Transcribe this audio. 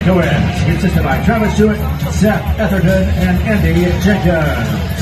Co-eds consisted by Travis Stewart, Seth Etherton, and Andy Jenkins.